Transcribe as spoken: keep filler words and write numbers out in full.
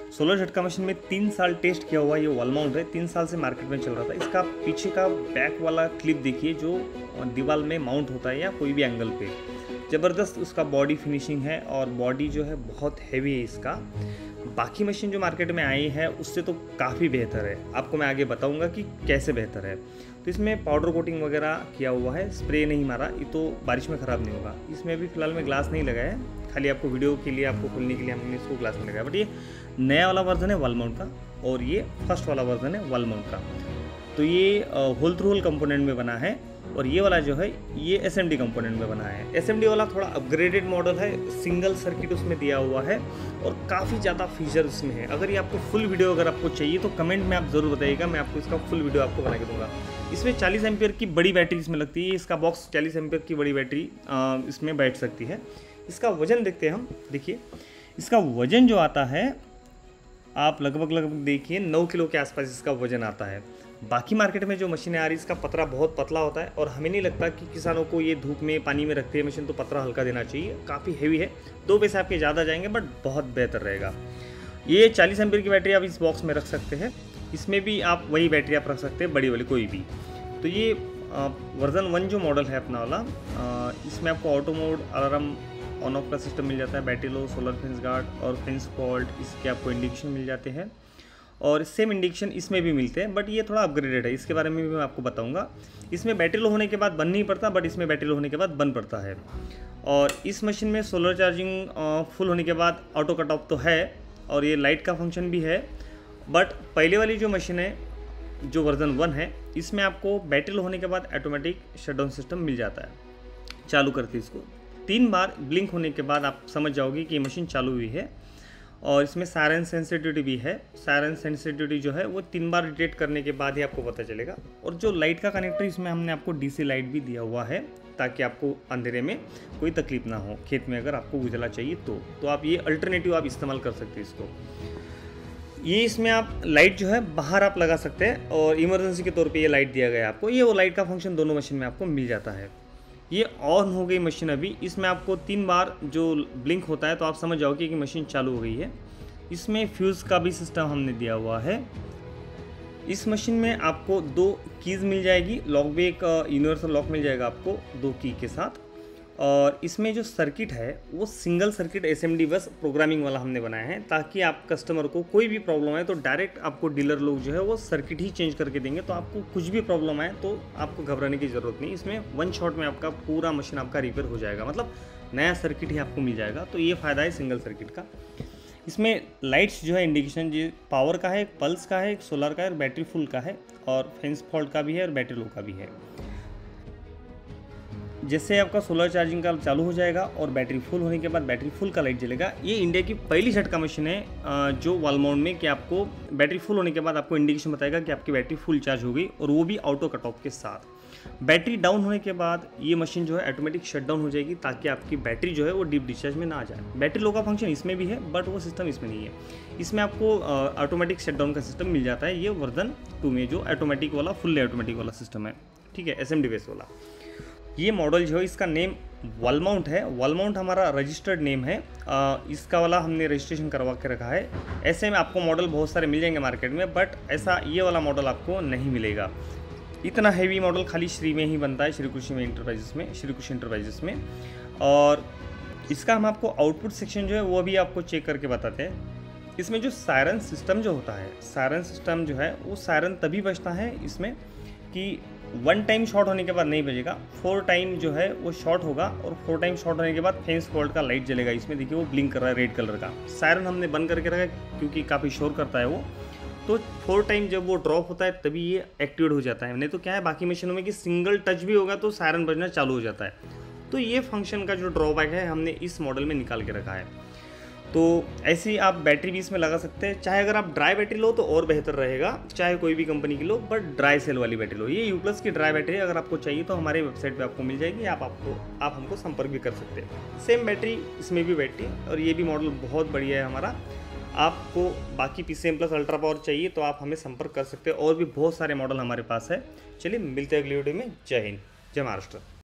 Solar झटका machine में तीन साल टेस्ट किया हुआ ये वॉल माउंट है, तीन साल से मार्केट में चल रहा था। इसका पीछे का बैक वाला क्लिप देखिए जो दीवार में माउंट होता है या कोई भी एंगल पे, ज़बरदस्त उसका बॉडी फिनिशिंग है और बॉडी जो है बहुत हैवी है इसका। बाकी मशीन जो मार्केट में आई है उससे तो काफ़ी बेहतर है, आपको मैं आगे बताऊंगा कि कैसे बेहतर है। तो इसमें पाउडर कोटिंग वगैरह किया हुआ है, स्प्रे नहीं मारा, ये तो बारिश में ख़राब नहीं होगा। इसमें अभी फ़िलहाल में ग्लास नहीं लगाया है, खाली आपको वीडियो के लिए, आपको खोलने के लिए हमने इसको ग्लास में लगाया। बट ये नया वाला वर्जन है वॉल माउंट का और ये फर्स्ट वाला वर्जन है वॉल माउंट का। तो ये होल थ्रू होल कंपोनेंट में बना है और ये वाला जो है ये एस एम डी कंपोनेंट में बना है। एस एम डी वाला थोड़ा अपग्रेडेड मॉडल है, सिंगल सर्किट उसमें दिया हुआ है और काफ़ी ज़्यादा फीचर उसमें है। अगर ये आपको फुल वीडियो अगर आपको चाहिए तो कमेंट में आप ज़रूर बताइएगा, मैं आपको इसका फुल वीडियो आपको बना के दूंगा। इसमें चालीस एम्पियर की बड़ी बैटरी इसमें लगती है, इसका बॉक्स चालीस एम्पियर की बड़ी बैटरी इसमें बैठ सकती है। इसका वजन देखते हैं हम, देखिए इसका वजन जो आता है आप लगभग लगभग देखिए नौ किलो के आसपास इसका वजन आता है। बाकी मार्केट में जो मशीनें आ रही इसका पतरा बहुत पतला होता है और हमें नहीं लगता कि किसानों को ये धूप में पानी में रखते हैं मशीन तो पतरा हल्का देना चाहिए। काफ़ी हेवी है, दो पैसे आपके ज़्यादा जाएंगे बट बहुत बेहतर रहेगा। ये चालीस एम्पियर की बैटरी आप इस बॉक्स में रख सकते हैं, इसमें भी आप वही बैटरी आप रख सकते हैं, बड़ी वाली कोई भी। तो ये वर्जन वन जो मॉडल है अपना वाला, इसमें आपको auto mode, alarm on off का सिस्टम मिल जाता है, battery low, solar fence guard और फेंस फॉल्ट, इसके आपको इंडिकेशन मिल जाते हैं और सेम इंडिकेशन इसमें भी मिलते हैं बट ये थोड़ा अपग्रेडेड है, इसके बारे में भी मैं आपको बताऊंगा। इसमें बैटरी लो होने के बाद बंद नहीं पड़ता बट इसमें बैटरी लो होने के बाद बंद पड़ता है। और इस मशीन में सोलर चार्जिंग फुल होने के बाद ऑटो कट ऑफ तो है और ये लाइट का फंक्शन भी है। बट पहले वाली जो मशीन है जो वर्जन वन है इसमें आपको बैटरी लो होने के बाद ऑटोमेटिक शटडाउन सिस्टम मिल जाता है। चालू करते इसको तीन बार ब्लिंक होने के बाद आप समझ जाओगे कि ये मशीन चालू हुई है। और इसमें सायरन सेंसिटिविटी भी है, सायरन सेंसिटिविटी जो है वो तीन बार डिटेक्ट करने के बाद ही आपको पता चलेगा। और जो लाइट का कनेक्टर इसमें हमने आपको डीसी लाइट भी दिया हुआ है ताकि आपको अंधेरे में कोई तकलीफ ना हो, खेत में अगर आपको उजाला चाहिए तो तो आप ये अल्टरनेटिव आप इस्तेमाल कर सकते हैं इसको। ये इसमें आप लाइट जो है बाहर आप लगा सकते हैं और इमरजेंसी के तौर पे ये लाइट दिया गया है आपको। ये वो लाइट का फंक्शन दोनों मशीन में आपको मिल जाता है। ये ऑन हो गई मशीन अभी, इसमें आपको तीन बार जो ब्लिंक होता है तो आप समझ जाओगे कि मशीन चालू हो गई है। इसमें फ्यूज़ का भी सिस्टम हमने दिया हुआ है। इस मशीन में आपको दो कीज़ मिल जाएगी, लॉक भी एक यूनिवर्सल लॉक मिल जाएगा आपको दो की के साथ। और इसमें जो सर्किट है वो सिंगल सर्किट एसएमडी बस प्रोग्रामिंग वाला हमने बनाया है ताकि आप कस्टमर को कोई भी प्रॉब्लम है तो डायरेक्ट आपको डीलर लोग जो है वो सर्किट ही चेंज करके देंगे। तो आपको कुछ भी प्रॉब्लम है तो आपको घबराने की ज़रूरत नहीं, इसमें वन शॉट में आपका पूरा मशीन आपका रिपेयर हो जाएगा, मतलब नया सर्किट ही आपको मिल जाएगा। तो ये फ़ायदा है सिंगल सर्किट का। इसमें लाइट्स जो है इंडिकेशन जो पावर का है, एक पल्स का है, एक सोलर का है और बैटरी फुल का है और फेंस फॉल्ट का भी है और बैटरी लो का भी है। जैसे आपका सोलर चार्जिंग का चालू हो जाएगा और बैटरी फुल होने के बाद बैटरी फुल का लाइट जलेगा। ये इंडिया की पहली झटका मशीन है जो वॉल माउंट में कि आपको बैटरी फुल होने के बाद आपको इंडिकेशन बताएगा कि आपकी बैटरी फुल चार्ज हो गई और वो भी ऑटो कट ऑफ के साथ। बैटरी डाउन होने के बाद ये मशीन जो है ऑटोमेटिक शट डाउन हो जाएगी ताकि आपकी बैटरी जो है वो डीप डिस्चार्ज में ना आ जाए। बैटरी लो का फंक्शन इसमें भी है बट वो सिस्टम इसमें नहीं है, इसमें आपको ऑटोमेटिक शट डाउन का सिस्टम मिल जाता है। ये वर्जन टू में जो ऑटोमेटिक वाला फुल ऑटोमेटिक वाला सिस्टम है, ठीक है, एस एम डी बेस वाला। ये मॉडल जो है इसका नेम वॉल माउंट है, वॉल माउंट हमारा रजिस्टर्ड नेम है। आ, इसका वाला हमने रजिस्ट्रेशन करवा के रखा है। ऐसे में आपको मॉडल बहुत सारे मिल जाएंगे मार्केट में बट ऐसा ये वाला मॉडल आपको नहीं मिलेगा। इतना हैवी मॉडल खाली श्री में ही बनता है, श्री कृषि में इंटरप्राइजेस में, श्री कृषि इंटरप्राइजेस में। और इसका हम आपको आउटपुट सेक्शन जो है वो भी आपको चेक करके बताते हैं। इसमें जो सायरन सिस्टम जो होता है, सायरन सिस्टम जो है वो सायरन तभी बजता है इसमें कि वन टाइम शॉर्ट होने के बाद नहीं बजेगा, फोर टाइम जो है वो शॉर्ट होगा और फोर टाइम शॉर्ट होने के बाद फेंस फॉल्ट का लाइट जलेगा। इसमें देखिए वो ब्लिंक कर रहा है रेड कलर का। सायरन हमने बंद करके रखा है क्योंकि काफ़ी शोर करता है वो, तो फोर टाइम जब वो ड्रॉप होता है तभी ये एक्टिवेट हो जाता है। नहीं तो क्या है बाकी मशीनों में कि सिंगल टच भी होगा तो सायरन बजना चालू हो जाता है। तो ये फंक्शन का जो ड्रॉबैक है हमने इस मॉडल में निकाल के रखा है। तो ऐसे ही आप बैटरी भी इसमें लगा सकते हैं, चाहे अगर आप ड्राई बैटरी लो तो और बेहतर रहेगा, चाहे कोई भी कंपनी की लो बट ड्राई सेल वाली बैटरी लो। ये यूप्लस की ड्राई बैटरी अगर आपको चाहिए तो हमारे वेबसाइट पे आपको मिल जाएगी, आप आपको आप हमको संपर्क भी कर सकते हैं। सेम बैटरी इसमें भी बैटरी और ये भी मॉडल बहुत बढ़िया है हमारा। आपको बाकी P C M plus ultra power चाहिए तो आप हमें संपर्क कर सकते हैं, और भी बहुत सारे मॉडल हमारे पास है। चलिए मिलते हैं अगली वीडियो में। जय हिंद, जय महाराष्ट्र।